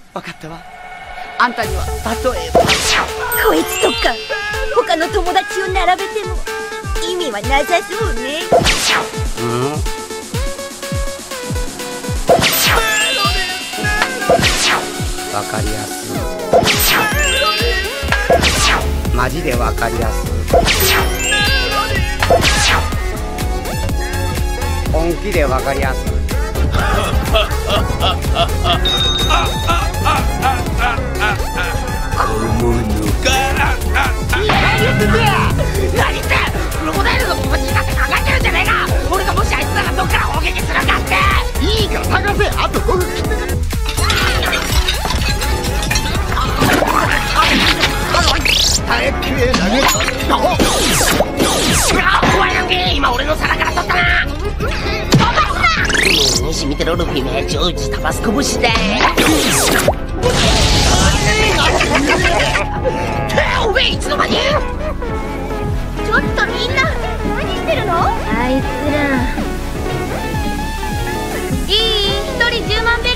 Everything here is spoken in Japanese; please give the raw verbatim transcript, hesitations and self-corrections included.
分かったわ。あんたには例えばこいつとか他の友達を並べても意味はなさそうね。 うん、わかりやすい。マジでわかりやすい。本気でわかりやすい。 この何言ってんだよ。何言ってクロコダイルの気持ちになって考えてるんじゃねえか。俺がもしあいつならどっから砲撃するかって。 いいから探せ。あとごふん切ってくれ。耐えきれ投げた。 お前なんけ今俺の皿から取ったな。西見てろルフィめ、超一タバスコ節だ。おめえいつの間に。 ちょっとみんな何してるの？あいつらいい？一人じゅうまんベ